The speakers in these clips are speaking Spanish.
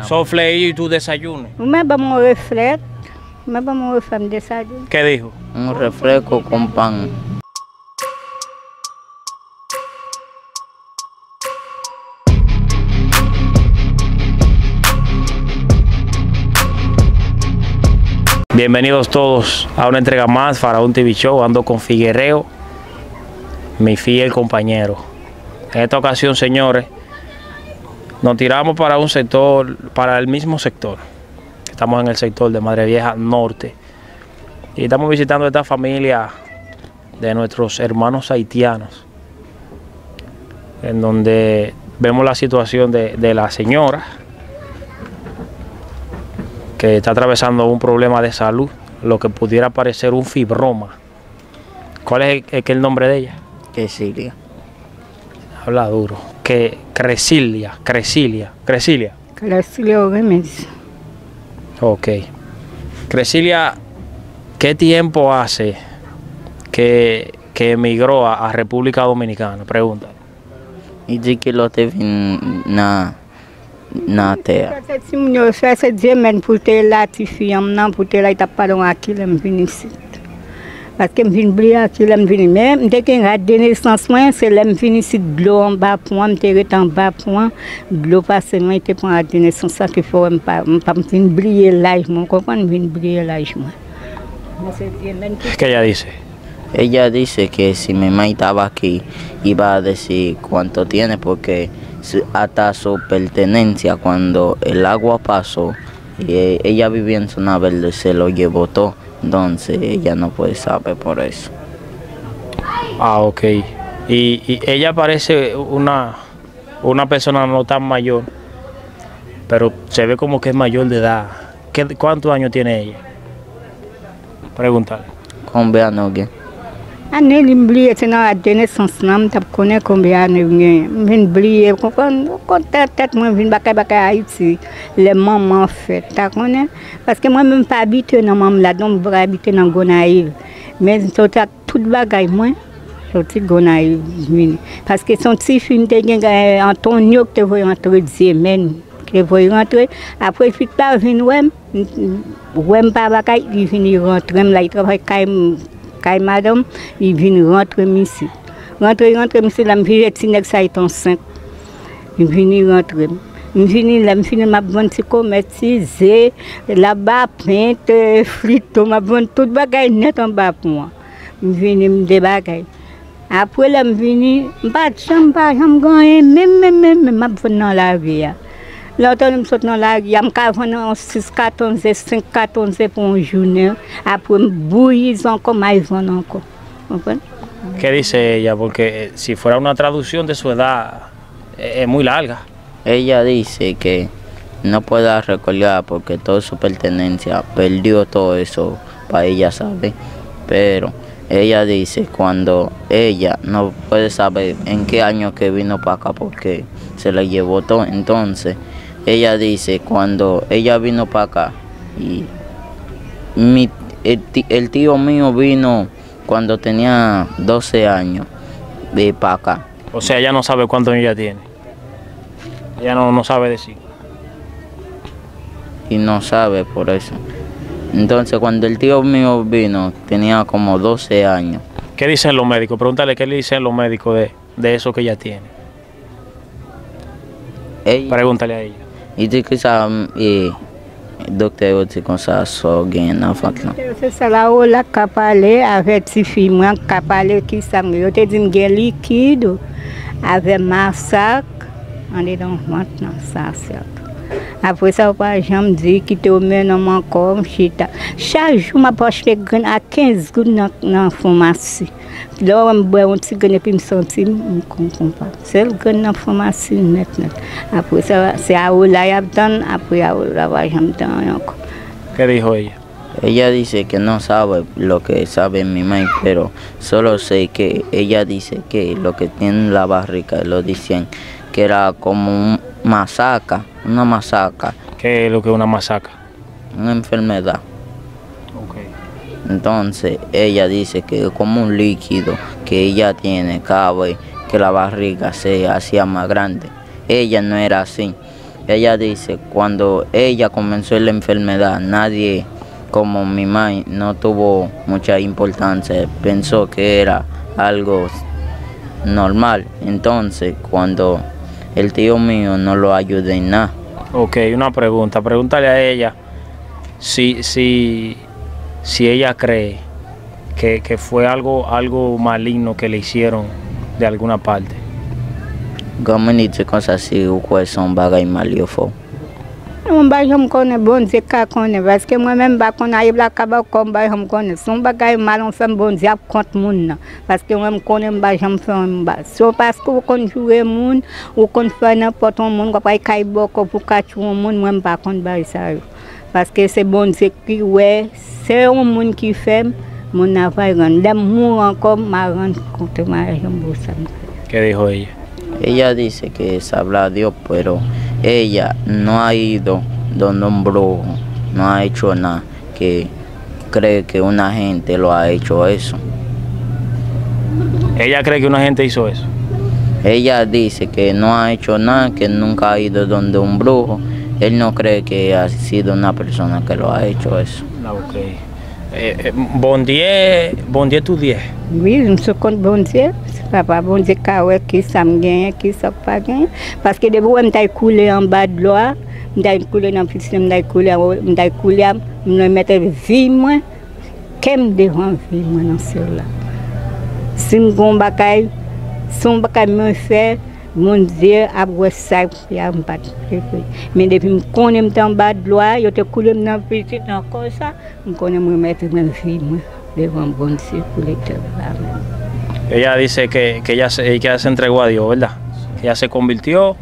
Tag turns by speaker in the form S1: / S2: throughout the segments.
S1: Sofle y tu desayuno.
S2: Me vamos a refresco. Me vamos a refresco desayuno.
S1: ¿Qué dijo?
S3: Un refresco con pan.
S1: Bienvenidos todos a una entrega más, Faraón TV Show. Ando con Figuereo, mi fiel compañero. En esta ocasión, señores, nos tiramos para un sector, para el mismo sector. Estamos en el sector de Madre Vieja Norte. Y estamos visitando esta familia de nuestros hermanos haitianos, en donde vemos la situación de la señora, que está atravesando un problema de salud, lo que pudiera parecer un fibroma. ¿Cuál es el nombre de ella?
S3: Cresilia.
S1: Habla duro. Que Cresilia.
S2: Cresilia Remédios.
S1: Ok. Cresilia, ¿qué tiempo hace que emigró a República Dominicana? Pregunta.
S3: E de que lo teve na terra.
S2: Eu faço dizer por ter lá te fiam não por ter lá tá para aquilo me vinicido. Parce que me vin brilhar aquilo me vin même dès que a donné naissance moi c'est là me vinicido de l'eau en bas point me ter en bas point de l'eau passer moi était pour a donner naissance ça que faut pas me vin brilhar là je me comprends me vin brilhar là je
S1: ¿Qué ella dice?
S3: Ella dice que si mi mamá estaba aquí iba a decir cuánto tiene porque hasta su pertenencia cuando el agua pasó y ella vivía en zona verde se lo llevó todo, entonces ella no puede saber por eso.
S1: Ah, ok. Y ella parece una persona no tan mayor, pero se ve como que es mayor de edad. ¿Cuántos años tiene ella? Pregúntale.
S3: Combien años?
S2: Année l'oublié c'est dans la naissance nam t'a connaît combien année vient oublier quand tête moi vinn baka Haïti les mamans fait t'as connaît parce que moi même pas habité dans mam là donc pour habiter dans Gonaïve mais tout bagaille moi sorti Gonaïve parce que son petit fille te Antonio que te voit entrer semaine que voit rentrer après il pas venir ouais pas bagaille il venir rentrer là il travaille quand madame, il vient rentrer ici. Rentrer ici, là, je viens de ça est enceinte. Il vient rentrer. Il vient là, je finis ma bonne commercialisée, là-bas, peinte, frito, ma bonne toute bagaille net en bas pour moi. Je viens me débarquer. Après là, je viens, pas de chambre, même, ma bonne dans la vie. L'autre, je suis dans la rue, je suis 6, 14, 5, 14 pour une journée. Après, je bouillis encore, mais encore.
S1: ¿Qué dice ella? Porque si fuera una traducción de su edad, es muy larga.
S3: Ella dice que no puede recordar porque toda su pertenencia perdió todo eso para ella saber. Pero ella dice cuando ella no puede saber en qué año que vino para acá porque se la llevó todo. Entonces, ella dice cuando ella vino para acá y el tío mío vino cuando tenía 12 años de para acá.
S1: O sea, ella no sabe cuántos años ella tiene. Ella no sabe decir.
S3: Y no sabe por eso. Entonces cuando el tío mío vino tenía como 12 años.
S1: ¿Qué dicen los médicos? Pregúntale qué le dicen los médicos de eso que ella tiene. Pregúntale a ella.
S3: E de que docteur aussi comme ça so gain enfant là.
S2: C'est ça là où la capale avec si fille moi capale qui ça me te dit gain liquide avec massacre on est dans maintenant ça c'est. Après ça pas jamais dit qui te met dans mon corps chita. Chaque jour ma poche fait à 15 gouttes dans pharmacie. Là on boit un petit gain puis me sentir me comprend pas. C'est le gain dans pharmacie maintenant. Après ça c'est à où là y a donné après à où là va jamais encore.
S1: ¿Qué dijo ella?
S3: Ella dice que no sabe lo que sabe mi mamá, pero solo sé que ella dice que lo que tiene en la barriga lo dicen que era como una masaca.
S1: ¿Qué es lo que es una masaca?
S3: Una enfermedad.
S1: Okay.
S3: Entonces ella dice que es como un líquido que ella tiene cada vez que la barriga se hacía más grande. Ella no era así. ella dice, cuando ella comenzó la enfermedad, nadie como mi mamá no tuvo mucha importancia, pensó que era algo normal. Entonces, cuando el tío mío no lo ayudó en nada.
S1: Ok, una pregunta. Pregúntale a ella si ella cree que fue algo maligno que le hicieron de alguna parte.
S3: Como dice cosas así, ustedes son bagay malioso.
S2: Mba jom konen bon Dieu ka konen parce que moi-même ba kon arrive la kaba comme ba jom konen son bagay mal on fait bon Dieu contre moun nan parce que moi konen ba jom fait mba so parce que kon jouer moun ou kon faire n'importe moun ko pa kay boko pour catch moun moi pas kon ba ça parce que c'est bon Dieu qui ouais c'est un moun qui fait mon n'a pas grand dem moun encore ma rendre compte ma jom bossa.
S1: ¿Qué dijo ella?
S3: Ella dice que sabrá Dios, pero ella no ha ido donde un brujo, no ha hecho nada, que cree que una gente lo ha hecho eso.
S1: ¿Ella cree que una gente hizo eso?
S3: Ella dice que no ha hecho nada, que nunca ha ido donde un brujo. Él no cree que ha sido una persona que lo ha hecho eso.
S1: Ok. Bon Dieu tout Dieu.
S2: Oui, je me suis compte bon Dieu. Papa, bon Dieu, qui ça me gagne, qui ça pas gagne. Parce que depuis que je coulé en bas de l'eau, je coulé dans le piscine, je coulé, je mettais vie, moi, qu'elle devant vie, moi, dans celle-là. Si je suis son bagay me fait, mon Dieu, après ça, il y a un pas. Mais depuis que je connais en bas de l'eau, je te coulé dans le piscine, comme ça, je connais me mettre dans vie, moi, devant bon Dieu, pour l'éternel.
S1: Ella dice que ella se entregó a Dios, ¿verdad? Que ella se convirtió.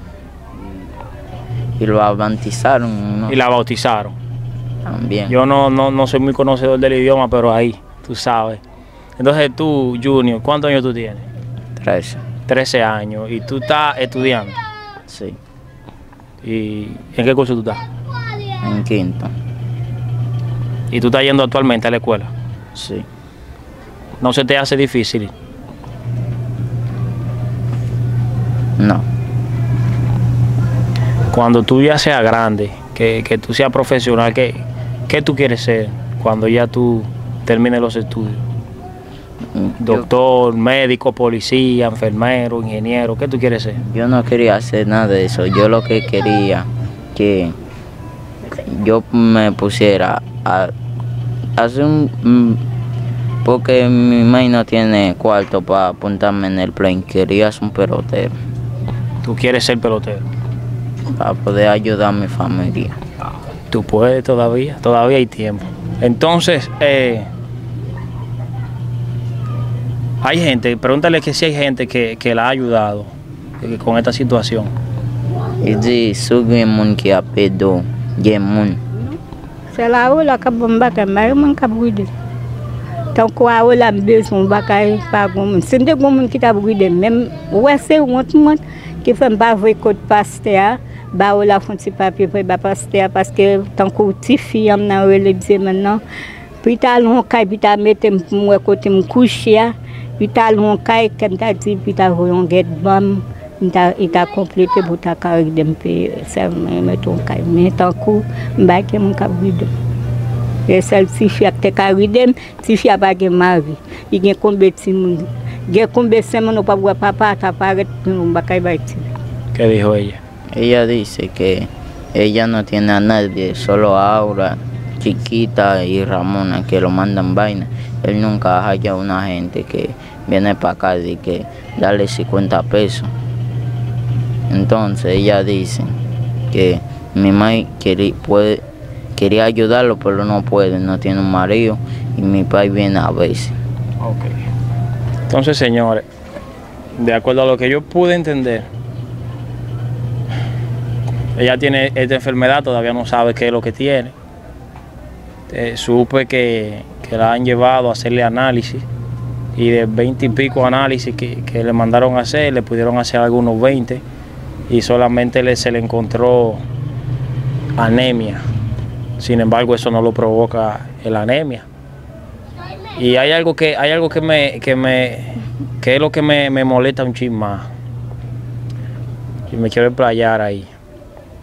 S3: Y lo bautizaron, ¿no?
S1: Y la bautizaron.
S3: También.
S1: Yo no soy muy conocedor del idioma, pero ahí, tú sabes. Entonces tú, Junior, ¿cuántos años tú tienes?
S3: 13.
S1: 13 años. ¿Y tú estás estudiando?
S3: Sí.
S1: ¿Y en qué curso tú estás?
S3: En quinto.
S1: ¿Y tú estás yendo actualmente a la escuela?
S3: Sí.
S1: ¿No se te hace difícil?
S3: No.
S1: Cuando tú ya seas grande, que tú seas profesional, ¿qué tú quieres ser cuando ya tú termines los estudios? Doctor, médico, policía, enfermero, ingeniero, ¿qué tú quieres ser?
S3: Yo no quería hacer nada de eso. Yo lo que quería que yo me pusiera a hacer porque mi mamá no tiene cuarto para apuntarme en el plane. Quería ser un pelotero.
S1: ¿Tú quieres ser pelotero?
S3: Para poder ayudar a mi familia.
S1: Tú puedes todavía hay tiempo. Entonces, hay gente, pregúntale que si hay gente que la ha ayudado con esta situación.
S3: Y si sube mun que apedo, yemun.
S2: C'est là où la kabomba kamay man kabouide. Tant quoi où la besoin bakay pas gomme. C'est des gomme qui t'a brûlé même ouais c'est honte qui fait pas vrai code pasteur ba ou la font petit papier pour ba pasteur parce que tant que petit fille am na relé maintenant puis t'as long kay puis t'as mettre moi côté me coucher puis t'as long kay comme t'as dit puis t'as voyons get bam il t'a complété pour ta carrière d'MP ça me ton kay mais tant que ba que mon kabouide. Et celle-ci, si tu as carrière, si tu as pas de mari, il y a combien de monde, il y a combien de semaines où papa t'apparaît pour un bagage.
S1: ¿Qué dijo ella?
S3: Ella dice que ella no tiene a nadie, solo a Aura, Chiquita y Ramona que lo mandan vaina. Él nunca haya una gente que viene para acá y que darle 50 pesos. Entonces ella dice que mi mamá quería ayudarlo, pero no puede, no tiene un marido y mi padre viene a veces.
S1: Ok. Entonces, señores, de acuerdo a lo que yo pude entender, ella tiene esta enfermedad, todavía no sabe qué es lo que tiene. Supe que la han llevado a hacerle análisis y de 20 y pico análisis que le mandaron a hacer, le pudieron hacer algunos 20 y solamente se le encontró anemia. Sin embargo, eso no lo provoca la anemia. Y hay algo que es lo que me molesta un chin más. Y me quiero explayar ahí.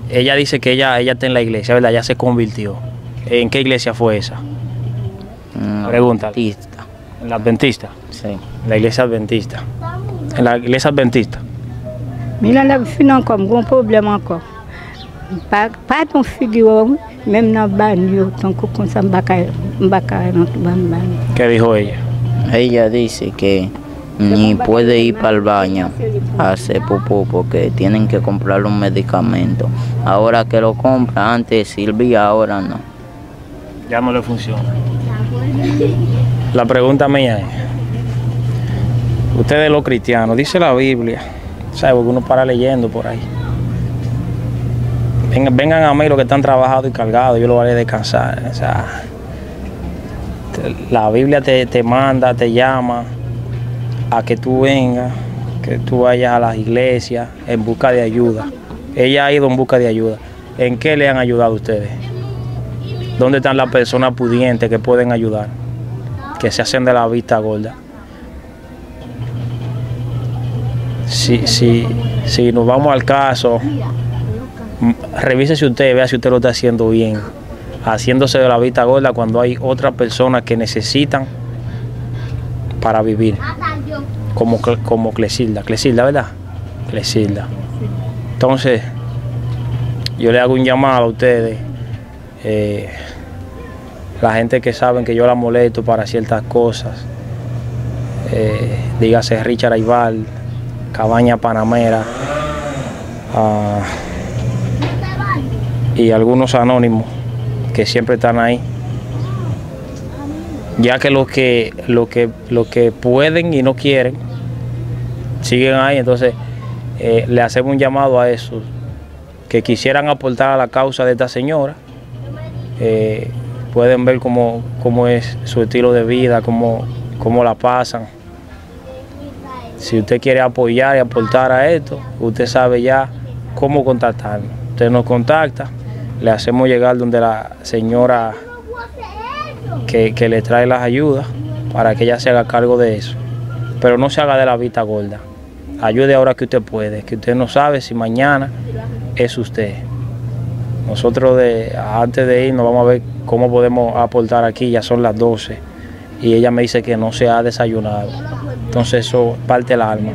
S1: ella dice que ella está en la iglesia, ¿verdad? Ya se convirtió. ¿En qué iglesia fue esa? Pregunta.
S3: Adventista.
S1: ¿En la Adventista?
S3: Sí.
S1: La iglesia Adventista. En la iglesia Adventista.
S2: Mila la finan comme gros problème encore. Pas ton figure, même dans banyo, ton comme ça mbaka dans ban.
S1: ¿Qué dijo ella?
S3: Ella dice que ni puede ir para el baño a hacer popó porque tienen que comprar un medicamento. Ahora que lo compra, antes sirvía, ahora no.
S1: Ya no le funciona. La pregunta mía es, ustedes los cristianos, dice la Biblia, ¿sabe? Porque uno para leyendo por ahí. Vengan a mí los que están trabajados y cargados, yo los haré descansar. O sea, la Biblia te manda, te llama a que tú vengas, que tú vayas a las iglesias en busca de ayuda. Ella ha ido en busca de ayuda. ¿En qué le han ayudado a ustedes? ¿Dónde están las personas pudientes que pueden ayudar? Que se hacen de la vista gorda. Si nos vamos al caso, revísese usted, vea si usted lo está haciendo bien, haciéndose de la vista gorda cuando hay otras personas que necesitan para vivir, como Clesilda, ¿verdad? Clesilda. Entonces, yo le hago un llamado a ustedes, la gente que saben que yo la molesto para ciertas cosas, dígase Richard Aibal, Cabaña Panamera, y algunos anónimos que siempre están ahí, ya que lo que pueden y no quieren siguen ahí. Entonces le hacemos un llamado a esos que quisieran aportar a la causa de esta señora. Pueden ver cómo es su estilo de vida, cómo la pasan. Si usted quiere apoyar y aportar a esto, usted sabe ya cómo contactarnos. Usted nos contacta, le hacemos llegar donde la señora que le trae las ayudas para que ella se haga cargo de eso. Pero no se haga de la vista gorda. Ayude ahora que usted puede, que usted no sabe si mañana es usted. Nosotros antes de irnos vamos a ver cómo podemos aportar aquí, ya son las 12 y ella me dice que no se ha desayunado. Entonces eso parte el alma.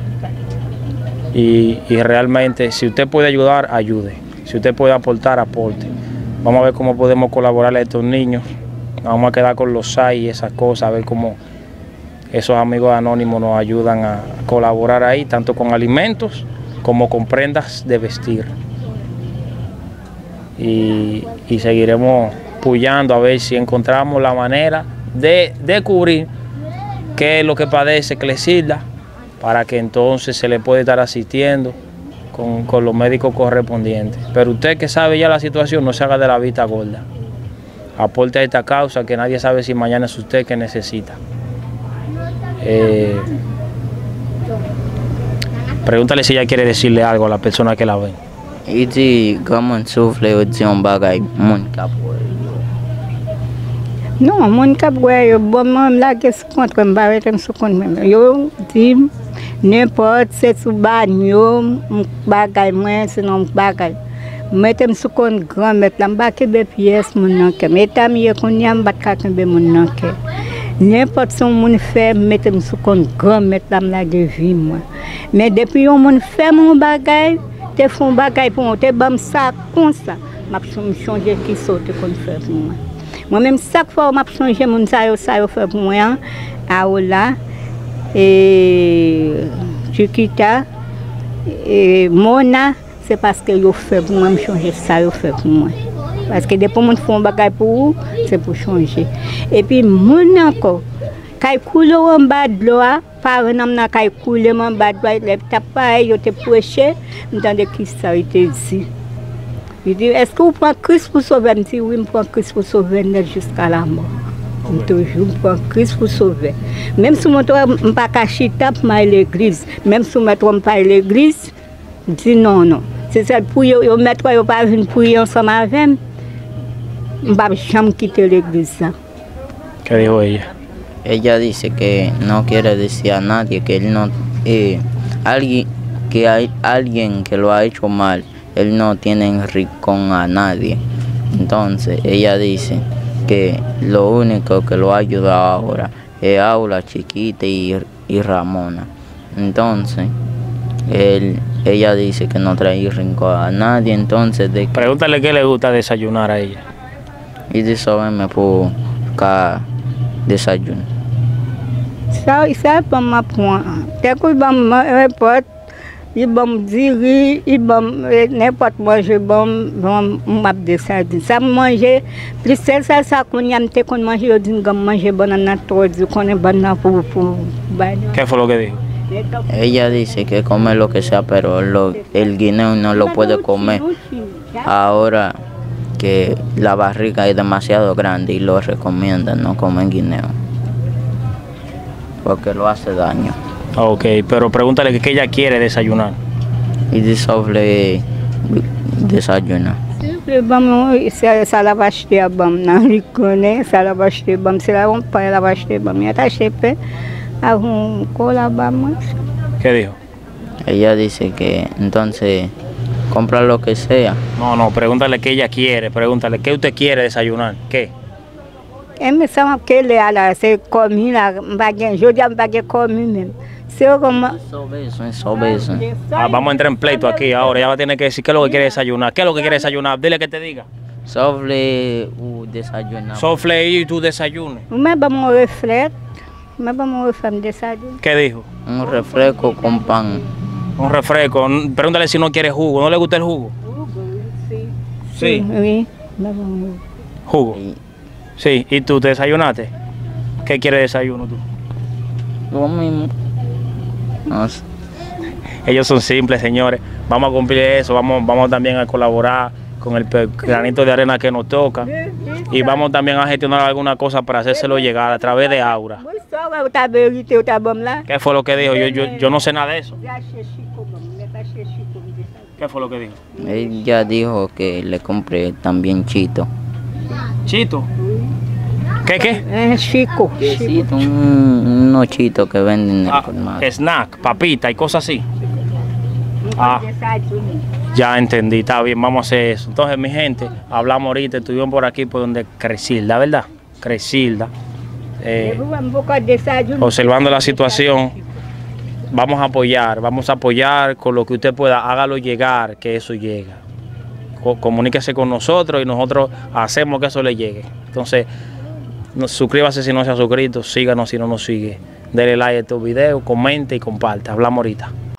S1: Y realmente si usted puede ayudar, ayude. Si usted puede aportar, aporte. Vamos a ver cómo podemos colaborar a estos niños. Vamos a quedar con los SAI y esas cosas, a ver cómo esos amigos anónimos nos ayudan a colaborar ahí, tanto con alimentos como con prendas de vestir. Y seguiremos puyando a ver si encontramos la manera de descubrir qué es lo que padece Clesilda, para que entonces se le pueda estar asistiendo con los médicos correspondientes. Pero usted que sabe ya la situación, no se haga de la vista gorda. Aporte a esta causa, que nadie sabe si mañana es usted que necesita. Pregúntale si ella quiere decirle algo a la persona que la ven.
S3: Iti gaman sufle yon bagay moun kap wè.
S2: Non, mon kap wè yo bon mèm la ke sou kont mèm ba wè sou kont mèm. Yo dim n'importe se sou banyo bagay mwen sinon bagay. Metem sou kont grand met la mbake be pièce moun nan ke. Metam ye kon yam bat ka be moun nan ke. N'importe son moun fè metem sou kont grand met la mla de vi moi. Mais depuis yon moun fè mon bagay, te font bagay pour moi, te bam ça comme ça. M'a changer qui saute qu'on fait pour moi. Moi-même chaque fois m'a changer mon ça fait pour moi. Aola et Chiquita et Mona, c'est parce que yo fait pour moi me changer ça yo fait pour moi. Parce que depuis mon font bagay pour vous, c'est pour changer. Et puis mon encore kay koule en bas de l'eau, par exemple, na kay koule en bas de l'eau, les tapay, yo te prêché, m'entendez qui ça il te dit. Il dit, est-ce que vous prenez Christ pour sauver? Je dis, oui, je prends Christ pour sauver jusqu'à la mort. Toujours, je prends Christ pour sauver. Même si je ne suis pas caché pour l'église, même si je ne suis pas à l'église, je dis non. C'est ça, pour vous mettre, vous ne pas venir prier ensemble avec moi, je ne vais jamais quitter l'église.
S1: ¿Qué dijo ella?
S3: Ella dice que no quiere decir a nadie que él no, que hay alguien que lo ha hecho mal él no tiene en rincón a nadie. Entonces ella dice que lo único que lo ha ayudado ahora es Aula, Chiquita y Ramona. Entonces ella dice que no trae rincón a nadie. Entonces
S1: Pregúntale qué le gusta desayunar a ella.
S3: y dice, me puedo buscar desayuno.
S2: Ça pas ma point. Dès que bon report, il bon diri, il bon n'importe manger bon m'a de ça. Ça manger plus ça qu'on y a me qu'on manger d'une gamme manger banana todo qu'on est banana pour baño.
S1: ¿Qué fue lo que dijo?
S3: Ella dice que come lo que sea, pero el guineo no lo puede comer ahora que la barriga es demasiado grande y lo recomiendan no comer guineo porque lo hace daño.
S1: Ok, pero pregúntale qué ella quiere desayunar.
S3: Y dice sobre desayunar.
S2: Vamos, ça la va acheter bon, non reconnaît, ça la va acheter bon, c'est là on pas la va acheter bon, mais acheter peu à un colabamos.
S1: ¿Qué dijo?
S3: Ella dice que entonces compra lo que sea.
S1: No, pregúntale qué ella quiere, pregúntale qué usted quiere desayunar, ¿qué?
S2: Elle me semble que là, c'est commis là, baguette, je dis baguette commis même. C'est comme
S3: Sobre eso.
S1: Vamos a entrar en pleito aquí ahora, ella va a tener que decir qué es lo que quiere desayunar, qué es lo que quiere desayunar, dile que te diga.
S3: Sobre desayunar.
S1: Sofle y tu desayuno.
S2: mais vamos reflet, mais vamos reflet desayuno.
S1: ¿Qué dijo?
S3: Un refresco con pan.
S1: Un refresco, pregúntale si no quiere jugo, ¿no le gusta el jugo? Sí.
S2: Oui, vamos.
S1: Jugo. Sí, ¿y tú te desayunaste? ¿Qué quieres desayuno tú?
S3: Lo mismo. No sé.
S1: Ellos son simples, señores. Vamos a cumplir eso, vamos también a colaborar con el granito de arena que nos toca y vamos también a gestionar alguna cosa para hacérselo llegar a través de Aura. ¿Qué fue lo que dijo? Yo no sé nada de eso. ¿Qué fue lo que dijo?
S3: Ella dijo que le compré también chito.
S1: ¿Chito? ¿Qué?
S2: Chico.
S3: Chito, unos chitos que venden en el colmado.
S1: Snack, papita y cosas así. Ya entendí, está bien, vamos a hacer eso. Entonces, mi gente, hablamos ahorita, estuvimos por aquí por donde Cresilda, ¿verdad? Cresilda. Observando la situación, vamos a apoyar con lo que usted pueda, hágalo llegar, que eso llegue. Comuníquese con nosotros y nosotros hacemos que eso le llegue. Entonces, suscríbase si no se ha suscrito, síganos si no nos sigue. Dele like a estos videos, comente y comparte. Hablamos ahorita.